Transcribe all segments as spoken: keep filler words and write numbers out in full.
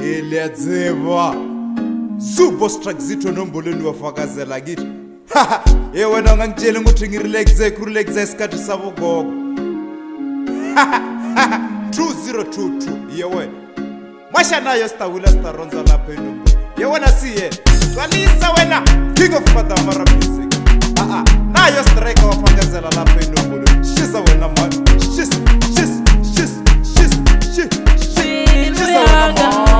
Ngeliyaziva Super Thackzitho nombolweni wafakazela kithi haha ye wena ngangitshela ukuthi ngirelaxe kurelaxe isikhathi sabo gogo two zero two two ye wena masha nayo stawula Staronza lapha enombo ye wena siye Twalisa wena king of Madamara music ah ah nayo strike wafakazela lapha enombo shisa wena man shis shis shis shis shis shisa wena man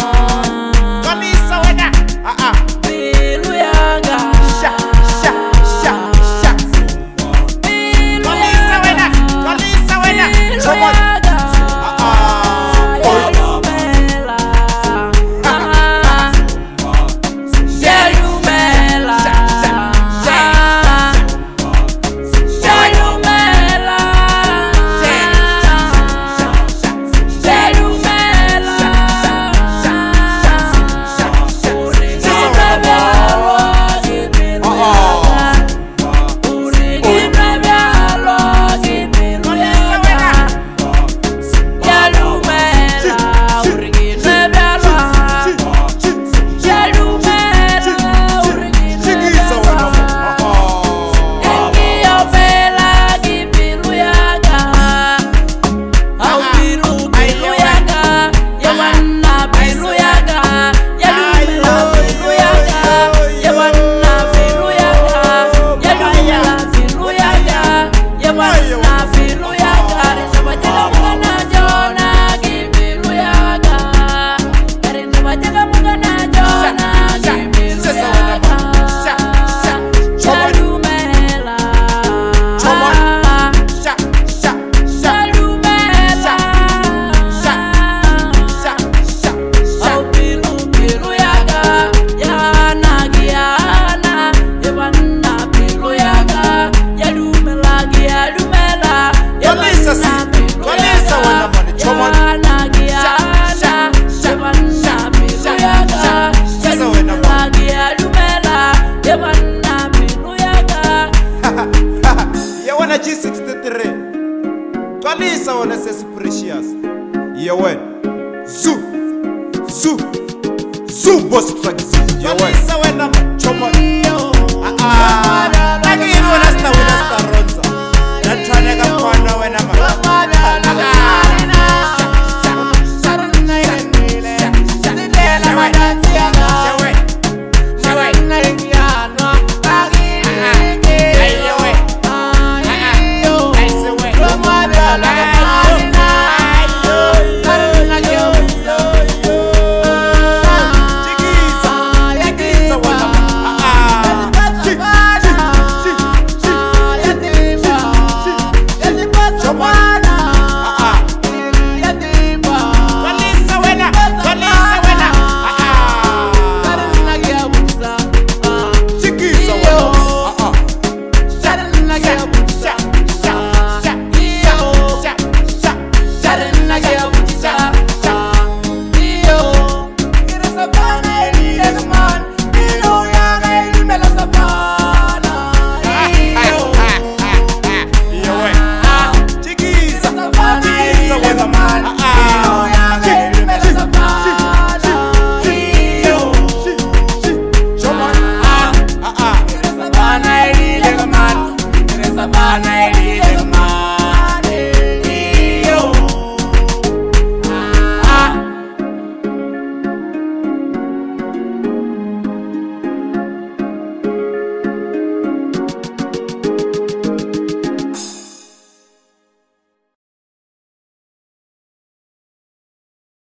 G sixty-three Twalisa wona sesi precious ye wena Zoo Zoo Zoo boss Thackzitho ye wena Twalisa wena choma ah ah